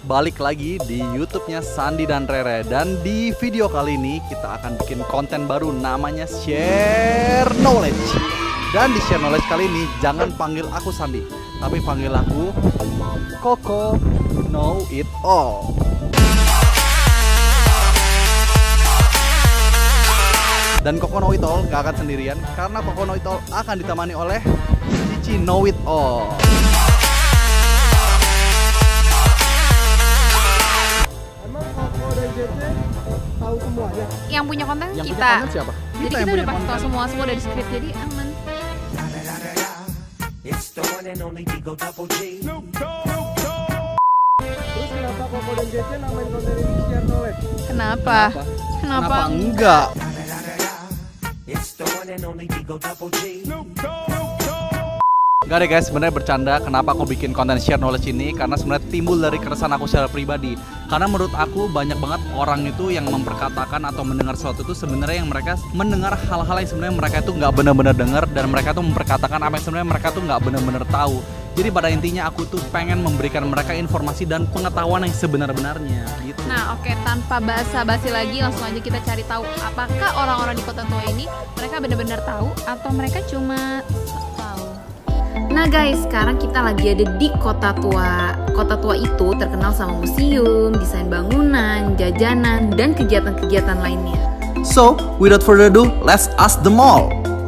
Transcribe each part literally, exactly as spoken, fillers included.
balik lagi di YouTube-nya Sandi dan Rere. Dan di video kali ini kita akan bikin konten baru namanya Share Knowledge. Dan di Share Knowledge kali ini jangan panggil aku Sandi, tapi panggil aku Koko Know It All. Dan Koko Know It All gak akan sendirian, karena Koko Know It All akan ditemani oleh Cici Know It All. Tahu semuanya. Yang punya konten Yang kita. punya konten siapa? Jadi Kita kita, yang udah punya pasti tahu konten. semua semua dari skrip, jadi aman. Terus kenapa Koko dan Cece namain konten ini Share Knowledge? Kenapa? Kenapa? Kenapa enggak? Enggak deh guys, sebenarnya bercanda. Kenapa aku bikin konten Share Knowledge ini? Karena sebenarnya timbul dari keresahan aku secara pribadi. Karena menurut aku banyak banget orang itu yang memperkatakan atau mendengar sesuatu itu sebenarnya yang mereka mendengar hal-hal yang sebenarnya mereka itu nggak benar-benar dengar, dan mereka tuh memperkatakan apa yang sebenarnya mereka tuh nggak benar-benar tahu. Jadi pada intinya aku tuh pengen memberikan mereka informasi dan pengetahuan yang sebenar-benarnya gitu. Nah, oke, tanpa basa-basi lagi langsung aja kita cari tahu apakah orang-orang di Kota Tua ini mereka benar-benar tahu atau mereka cuma sok tahu. Nah guys, sekarang kita lagi ada di Kota Tua. Kota Tua itu terkenal sama museum, desain bangunan, jajanan, dan kegiatan-kegiatan lainnya. So, without further ado, let's ask them all.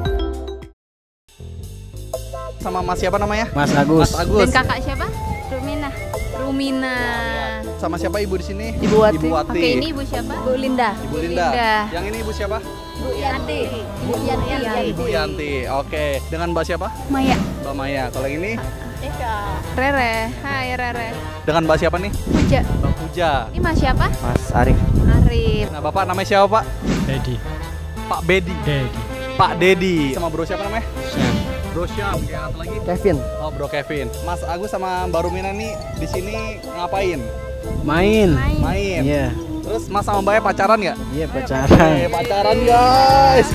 Sama Mas siapa namanya? Mas Agus. Mas Agus. Dan kakak siapa? Rumina. Rumina. Sama siapa ibu di sini? Ibu Wati. Ibu Wati. Oke, ini ibu siapa? Bu Linda. Ibu Linda. Linda. Yang ini ibu siapa? Bu Yanti. Bu Yanti. Ibu Yanti. Oke. Dengan Mbak siapa? Maya. Mbak Maya. Kalau yang ini Eka. Rere. Hai Rere. dengan Mbak siapa nih? Puja. Mbak Puja. Ini mas siapa? Mas Arif. Arif. Nah, Bapak namanya siapa, Pak? Dedi. Pak Bedi. Dedi. Pak Dedi. Sama bro siapa namanya? Syam. Bro Syam. Yang satu lagi? Kevin. Oh, Bro Kevin. Mas Agus sama Mbak Rumina nih di sini ngapain? Main. Main. Main. Iya. Terus Mas sama Mbaknya pacaran nggak? Iya pacaran. Eh, pacaran guys.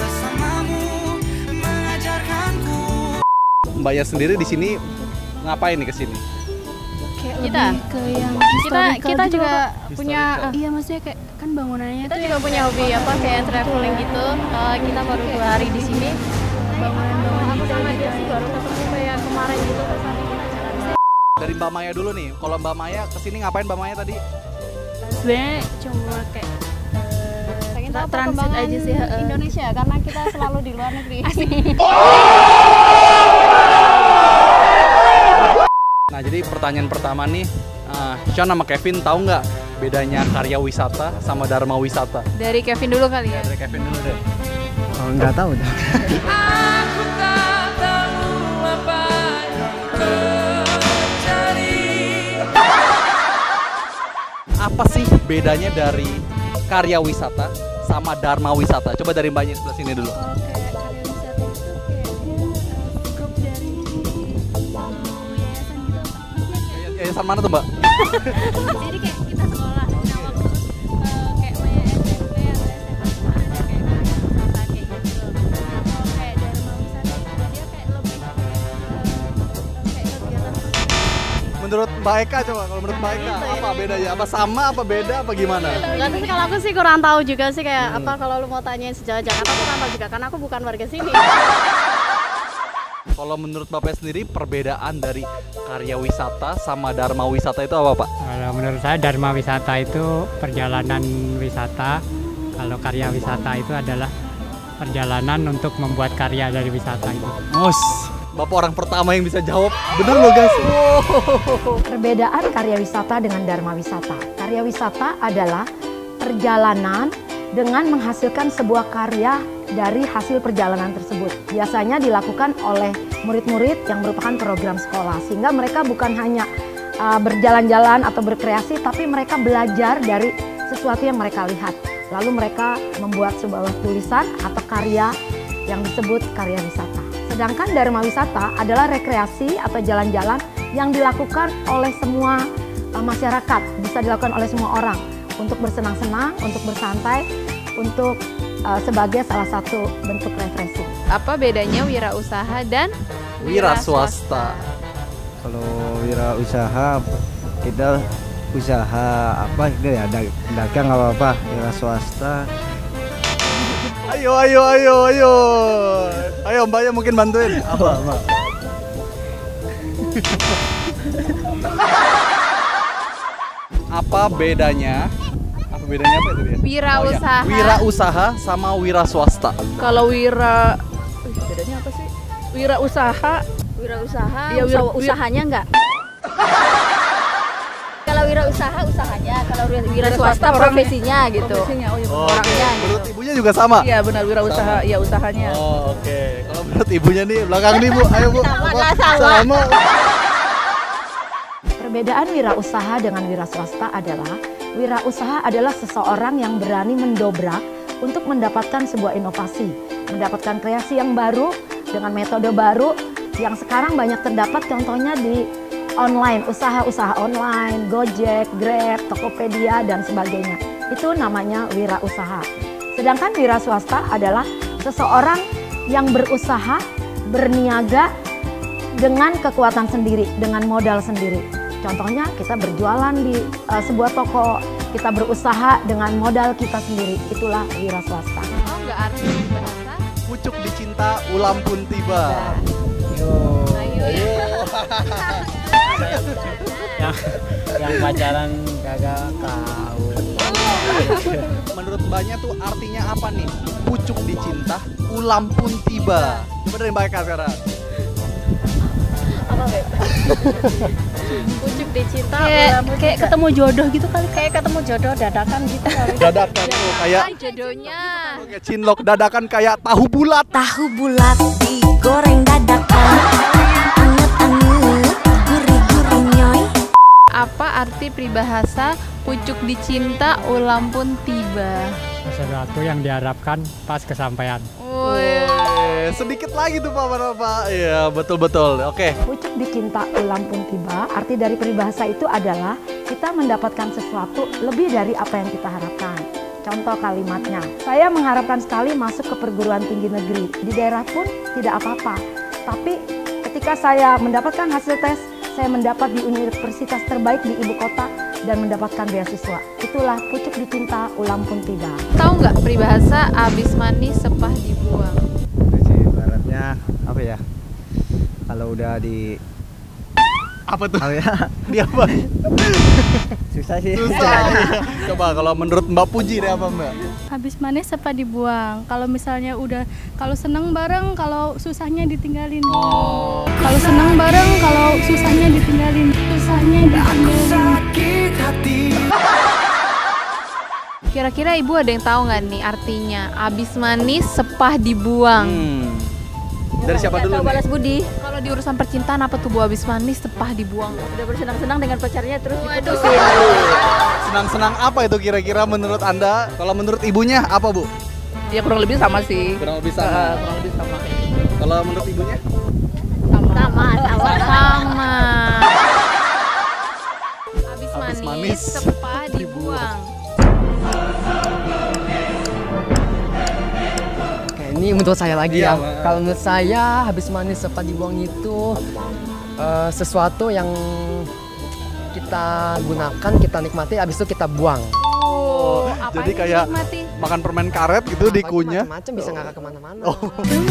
Mbaknya sendiri di sini ngapain nih ke sini? Kita kita kita kita juga punya Historical. iya maksudnya kayak kan bangunannya kita tuh juga punya hobi apa kayak traveling gitu. Uh, kita baru dua hari di sini. bangunan-bangunan Aku gitu sama gitu. dia sih baru ketemu kayak kemarin gitu terus nanti kita jalan. Dari Mbak Maya dulu nih. Kalau Mbak Maya kesini ngapain Mbak Maya tadi? Sebenarnya cuma kayak Pengen tahu transit perkembangan aja sih, heeh. Indonesia karena kita selalu di luar negeri. Nah, jadi pertanyaan pertama nih, uh, Sean sama Kevin tahu nggak bedanya karya wisata sama dharma wisata? Dari Kevin dulu kali ya. Dari Kevin dulu deh. Oh, nggak tahu dah. Apa sih bedanya dari karya wisata sama dharma wisata? Coba dari Mbaknya sebelah sini dulu. kalau kayak karya wisata itu kayak dia grup dari uh, yayasan gitu. Yayasan mana tuh, Mbak? Jadi kayak kita sekolah nah waktu uh, kayak Maya S M P atau S M A ada kayak karya wisata kayak gitu. Nah kalau kayak dharma wisata itu dia kayak lebih kayak uh, kayak kegiatan Menurut Mbak Eka coba, kalau menurut Mbak Eka apa bedanya? Apa sama, apa beda, apa gimana? Nggak tahu sih, kalau aku sih kurang tahu juga sih kayak apa kalau lu mau tanyain sejarah Jakarta aku kurang tahu juga karena aku bukan warga sini. Kalau menurut Bapak sendiri perbedaan dari karya wisata sama dharma wisata itu apa, Pak? Kalau menurut saya dharma wisata itu perjalanan wisata. Kalau karya wisata itu adalah perjalanan untuk membuat karya dari wisata itu. Mus, Bapak orang pertama yang bisa jawab. Bener loh guys. Wow. Perbedaan karya wisata dengan dharma wisata. Karya wisata adalah perjalanan dengan menghasilkan sebuah karya dari hasil perjalanan tersebut. Biasanya dilakukan oleh murid-murid yang merupakan program sekolah, sehingga mereka bukan hanya uh, berjalan-jalan atau berkreasi, tapi mereka belajar dari sesuatu yang mereka lihat. Lalu mereka membuat sebuah tulisan atau karya yang disebut karya wisata. Sedangkan dharma wisata adalah rekreasi atau jalan-jalan yang dilakukan oleh semua uh, masyarakat, bisa dilakukan oleh semua orang untuk bersenang-senang, untuk bersantai, untuk uh, sebagai salah satu bentuk refreshing. Apa bedanya wirausaha dan Wira swasta. Kalau wira usaha kita usaha apa gitu ya, dag- dagang apa apa, wira swasta. Ayo, ayo, ayo, ayo. Ayo Mbaknya mungkin bantuin. Apa, Mbak? Apa bedanya? Apa bedanya apa itu dia? Wirausaha. Oh, iya. Wirausaha sama wira swasta. Kalau wira, Wih, bedanya apa sih? Wira usaha, Wirausaha, Iya, usaha wir- wir- usahanya enggak? Kalau wirausaha usahanya, kalau wira, wira swasta orang- profesinya gitu. profesinya. Oh iya, Oh, benar. orangnya oke. gitu. Menurut ibunya juga sama? Iya benar, wira usaha, iya usahanya. Oh, oke. Kalau menurut ibunya nih, belakang nih Bu. Ayo Bu. Sama, Apa? sama. Sama. Perbedaan wirausaha dengan wira swasta adalah wirausaha adalah seseorang yang berani mendobrak untuk mendapatkan sebuah inovasi, mendapatkan kreasi yang baru dengan metode baru yang sekarang banyak terdapat contohnya di online, usaha-usaha online, Gojek, Grab, Tokopedia dan sebagainya. Itu namanya wirausaha. Sedangkan wira swasta adalah seseorang yang berusaha, berniaga dengan kekuatan sendiri, dengan modal sendiri. Contohnya kita berjualan di uh, sebuah toko, kita berusaha dengan modal kita sendiri.Itulah wira swasta. Oh, nggak arti bahasa? Pucuk dicinta, ulam pun tiba. Ayo. yang yang pacaran kagak tahu. Menurut Mbaknya tuh artinya apa nih? Pucuk dicinta, ulam pun tiba. Coba dari Mbak Eka sekarang. Apa Beb? Pucuk dicinta, Kayak, ulam kayak tiba. ketemu jodoh gitu kali. Kayak ketemu jodoh dadakan gitu kali. Dadakan tuh kayak Apa jodohnya? kayak cinlok dadakan kayak tahu bulat. Tahu bulat digoreng dadakan, anget-anget, gurih-gurih nyoy. Apa arti peribahasa pucuk dicinta ulam pun tiba? Sesuatu yang diharapkan pas kesampaian. Woi. Eh, sedikit lagi tuh Pak Pak. Iya, betul-betul. Oke. Pucuk dicinta ulam pun tiba, arti dari peribahasa itu adalah kita mendapatkan sesuatu lebih dari apa yang kita harapkan. Contoh kalimatnya, saya mengharapkan sekali masuk ke perguruan tinggi negeri. Di daerah pun tidak apa-apa. Tapi ketika saya mendapatkan hasil tes, saya mendapat di universitas terbaik di ibu kota dan mendapatkan beasiswa. Itulah pucuk dicinta ulam pun tiba. Tahu nggak peribahasa abis manis sepah dibuang? Jadi ibaratnya apa ya? Kalau udah di Apa tuh? apa ya? Dia apa? Susah sih. Susah. Coba kalau menurut Mbak Puji deh apa Mbak? Habis manis apa dibuang? Kalau misalnya udah, kalau seneng bareng, kalau susahnya ditinggalin. Oh. Kalau seneng bareng, kalau susahnya ditinggalin. Susahnya ditinggalin. Kira-kira ibu ada yang tahu nggak nih artinya abis manis sepah dibuang? Hmm. Dari siapa Nggak dulu tahu nih? balas budi. Kalau di urusan percintaan apa tuh bu abis manis sepah dibuang? Udah bersenang-senang dengan pacarnya terus Waduh. diputusin. Senang-senang apa itu kira-kira menurut Anda? Kalau menurut ibunya apa Bu? Ya kurang lebih sama sih. Kurang lebih Eh, sama. kurang lebih sama kayak gitu. Kalau menurut ibunya? Sama, sama. Sama. Abis Abis manis, manis, sepah dibuang. Oke, ini menurut saya lagi Iya, ya. Mas. Kalau menurut saya habis manis sepah dibuang itu eh, sesuatu yang kita gunakan, kita nikmati, habis itu kita buang. Oh, apa Jadi kayak makan permen karet gitu dikunyah. Macam-macam bisa ngakak kemana-mana. Oh.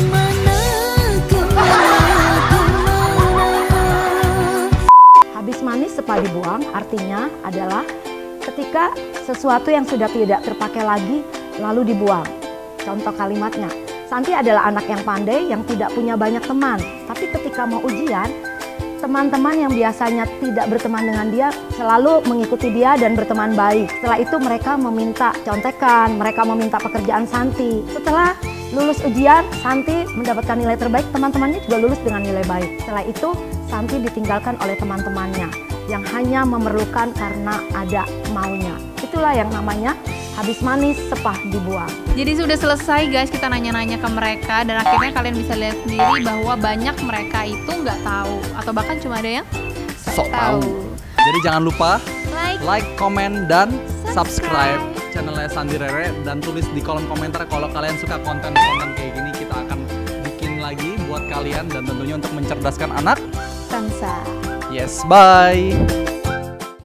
Habis manis sepah dibuang artinya adalah ketika sesuatu yang sudah tidak terpakai lagi lalu dibuang. Contoh kalimatnya, Santi adalah anak yang pandai yang tidak punya banyak teman. Tapi ketika mau ujian, teman-teman yang biasanya tidak berteman dengan dia selalu mengikuti dia dan berteman baik. Setelah itu mereka meminta contekan, mereka meminta pekerjaan Santi. Setelah lulus ujian, Santi mendapatkan nilai terbaik, teman-temannya juga lulus dengan nilai baik. Setelah itu, Santi ditinggalkan oleh teman-temannya yang hanya memerlukan karena ada maunya. Itulah yang namanya habis manis sepah dibuang. Jadi sudah selesai guys kita nanya-nanya ke mereka dan akhirnya kalian bisa lihat sendiri bahwa banyak mereka itu nggak tahu atau bahkan cuma ada yang Sok tahu. Jadi jangan lupa like, like, comment, dan subscribe channelnya Sandi Rere dan tulis di kolom komentar kalau kalian suka konten-konten kayak gini, kita akan bikin lagi buat kalian dan tentunya untuk mencerdaskan anak bangsa. Yes, bye.